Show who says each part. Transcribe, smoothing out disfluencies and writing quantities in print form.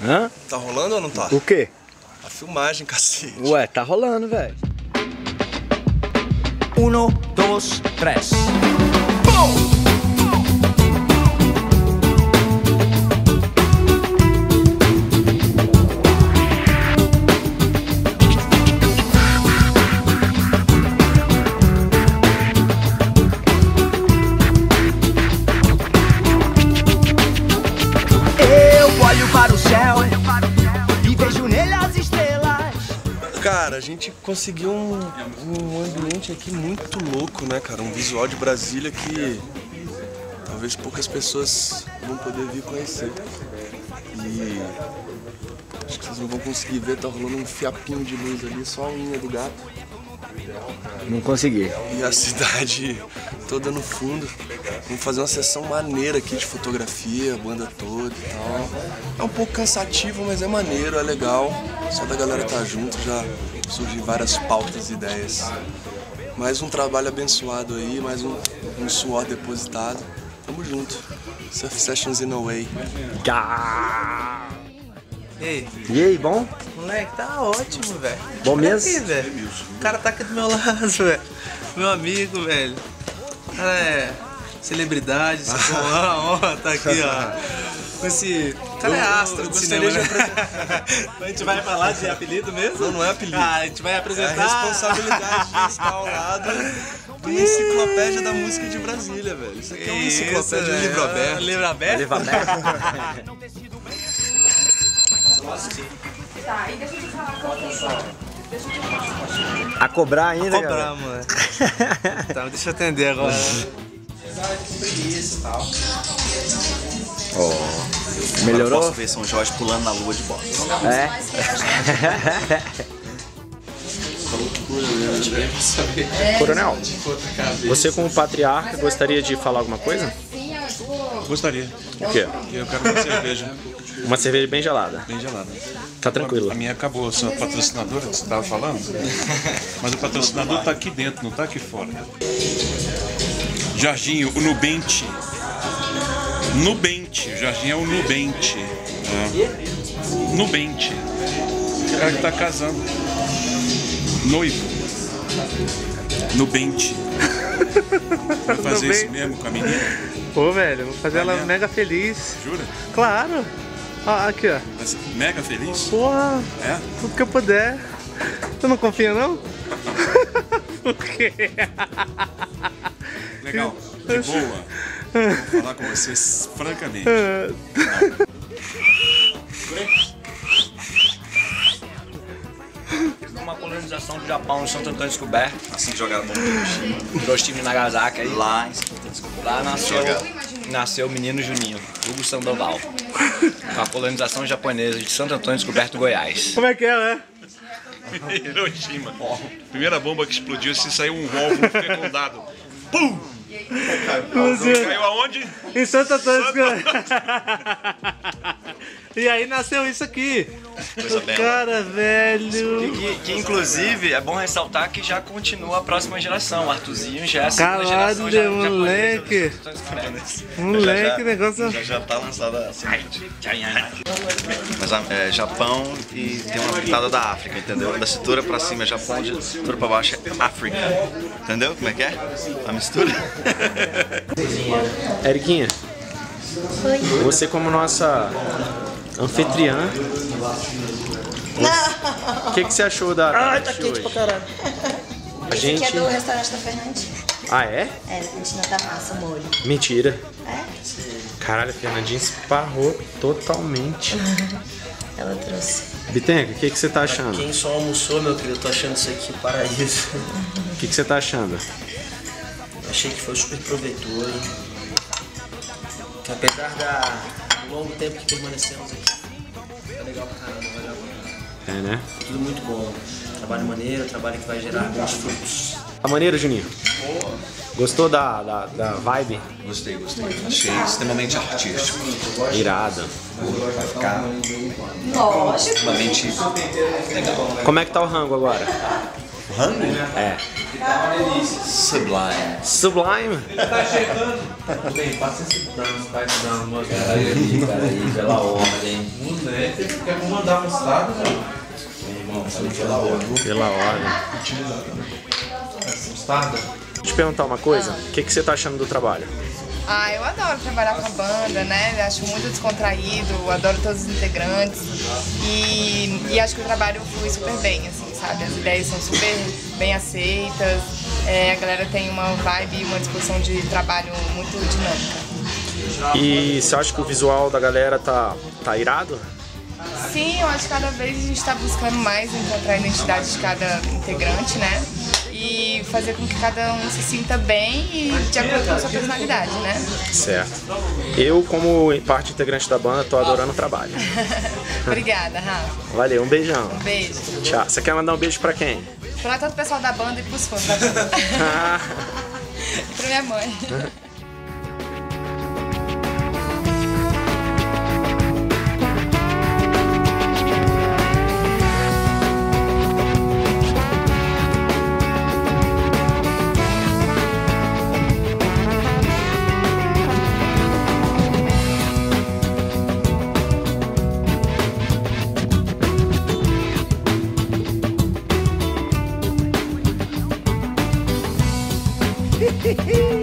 Speaker 1: Hã?
Speaker 2: Tá rolando ou não tá?
Speaker 1: O quê?
Speaker 2: A filmagem, cacete.
Speaker 1: Ué, tá rolando, velho.
Speaker 3: 1, 2, 3. Eu olho para o céu e vejo nele as estrelas.
Speaker 2: Cara, a gente conseguiu um ambiente aqui muito louco, né, cara? Um visual de Brasília que talvez poucas pessoas vão poder vir conhecer. E acho que vocês não vão conseguir ver, tá rolando um fiapinho de luz ali, só a unha do gato.
Speaker 1: Não consegui.
Speaker 2: E a cidade toda no fundo. Vamos fazer uma sessão maneira aqui de fotografia, a banda toda e tal. É um pouco cansativo, mas é maneiro, é legal. Só da galera estar junto já surgem várias pautas e ideias. Mais um trabalho abençoado aí, mais um suor depositado. Tamo junto. Surf Sessions in a Way.
Speaker 4: Ei,
Speaker 1: E aí, bom?
Speaker 4: moleque, tá ótimo, velho.
Speaker 1: Bom
Speaker 4: Olha
Speaker 1: mesmo?
Speaker 4: aqui, velho. O cara tá aqui do meu lado, velho. Meu amigo, velho. O cara é celebridade, isso é uma honra tá aqui, ó. Esse cara é astro do cinema, né? A gente vai falar de apelido mesmo?
Speaker 2: Não é apelido.
Speaker 4: Ah, a gente vai
Speaker 2: É
Speaker 4: apresentar.
Speaker 2: a responsabilidade de estar ao lado da enciclopédia da música de Brasília, velho. Isso aqui é uma enciclopédia, um livro aberto.
Speaker 4: Livro aberto?
Speaker 1: Livro aberto.
Speaker 5: Tá, e deixa eu te falar com você.
Speaker 1: A cobrar ainda,
Speaker 4: Cobrar,
Speaker 1: galera?
Speaker 4: mano. Tá, deixa eu atender agora.
Speaker 1: Melhorou?
Speaker 6: Posso ver São Jorge pulando na lua de botas.
Speaker 1: É. Coronel, você como patriarca gostaria de falar alguma coisa?
Speaker 7: Gostaria.
Speaker 1: O quê?
Speaker 7: Eu quero uma cerveja
Speaker 1: Uma cerveja bem gelada.
Speaker 7: bem gelada.
Speaker 1: Tá tranquilo.
Speaker 7: A minha acabou, a sua patrocinadora que você estava falando. Mas o patrocinador tá aqui dentro, não tá aqui fora. Jorginho, o Nubente. Nubente, o Jorginho é o Nubente. É. Nubente. O cara que tá casando. Noivo. Nubente. Vai fazer isso mesmo com a menina?
Speaker 4: Pô, velho, vou fazer ela
Speaker 7: mesmo?
Speaker 4: mega feliz.
Speaker 7: Jura?
Speaker 4: Claro. Ó, aqui, ó.
Speaker 7: Vai ser mega feliz?
Speaker 4: Porra,
Speaker 7: É?
Speaker 4: tudo que eu puder. Tu não confia, não? Por quê?
Speaker 7: Legal, de boa. Vou falar com vocês francamente.
Speaker 3: Uma colonização do Japão no Santo Antônio Descoberto.
Speaker 6: Assim que jogaram bomba de Hiroshima.
Speaker 3: Hiroshima e Nagasaki aí.
Speaker 6: Lá em Santo Antônio Descoberto.
Speaker 3: Lá nasceu o menino Juninho, Hugo Sandoval. Com a colonização japonesa de Santo Antônio Descoberto, Goiás.
Speaker 4: Como é que é, né?
Speaker 7: Hiroshima. Primeira bomba que explodiu, se saiu um óvulo fecundado. Pum! Caiu aonde?
Speaker 4: Em Santo Antônio Descoberto. E aí nasceu isso aqui.
Speaker 6: Coisa
Speaker 4: O
Speaker 6: bela.
Speaker 4: cara, velho.
Speaker 3: Que inclusive é bom ressaltar que já continua a próxima geração. O Arthurzinho já é a segunda geração
Speaker 4: Caralho,
Speaker 3: japonesa.
Speaker 4: moleque. Moleque, negócio.
Speaker 6: Já tá lançada a semente. Mas é Japão e tem uma pitada da África, entendeu? Da cintura pra cima é Japão, da cintura pra baixo é África. Entendeu como é que é? A mistura?
Speaker 1: Eriquinha, você como nossa anfitriã, o que você achou da
Speaker 8: Ai,
Speaker 1: noite
Speaker 8: tá
Speaker 1: de
Speaker 8: quente
Speaker 1: hoje?
Speaker 8: pra caralho.
Speaker 1: A
Speaker 8: Esse
Speaker 1: gente...
Speaker 8: aqui é do restaurante da Fernandinha.
Speaker 1: Ah, é?
Speaker 8: É, a cantina da massa, o molho.
Speaker 1: Mentira.
Speaker 8: É?
Speaker 1: Caralho, a Fernandinha esparrou totalmente.
Speaker 8: Ela trouxe.
Speaker 1: Bitenca, o que você tá achando?
Speaker 9: Quem só almoçou, meu querido, eu tô achando isso aqui paraíso.
Speaker 1: O que você tá achando?
Speaker 9: Achei que foi super proveitoso. Apesar do longo tempo que permanecemos aqui. Tá legal pra caramba, valeu.
Speaker 1: É, né?
Speaker 9: Tudo muito bom. Trabalho maneiro, trabalho que vai gerar bons frutos.
Speaker 1: Tá maneiro, Juninho? Gostou da vibe?
Speaker 6: Gostei. Achei extremamente artístico.
Speaker 1: Irado.
Speaker 6: Vai ficar
Speaker 8: Lógico.
Speaker 6: extremamente legal.
Speaker 1: Como é que tá o rango agora?
Speaker 6: O rango?
Speaker 1: É.
Speaker 6: Sublime.
Speaker 1: Sublime?
Speaker 4: Tá chegando. Bem, passa esse dano, vai dando uma cara aí, pela ordem. Moleque. Quer comandar mostarda, velho?
Speaker 1: Pela ordem.
Speaker 4: Mostarda?
Speaker 1: Deixa eu te perguntar uma coisa. O que você tá achando do trabalho?
Speaker 10: Ah, eu adoro trabalhar com a banda, né? Eu acho muito descontraído, eu adoro todos os integrantes e acho que o trabalho flui super bem, assim, sabe? As ideias são super bem aceitas, a galera tem uma vibe e uma disposição de trabalho muito dinâmica.
Speaker 1: E você acha que o visual da galera tá irado?
Speaker 10: Sim, eu acho que cada vez a gente está buscando mais encontrar a identidade de cada integrante, né? E fazer com que cada um se sinta bem e de acordo com a sua personalidade, né?
Speaker 1: Certo. Eu, como parte integrante da banda, tô adorando o trabalho.
Speaker 10: Obrigada, Rafa.
Speaker 1: Valeu, um beijão.
Speaker 10: Um beijo.
Speaker 1: Tchau. Você quer mandar um beijo pra quem?
Speaker 10: Pra todo o pessoal da banda e pros fãs da banda. E pra minha mãe.
Speaker 11: Hee hee!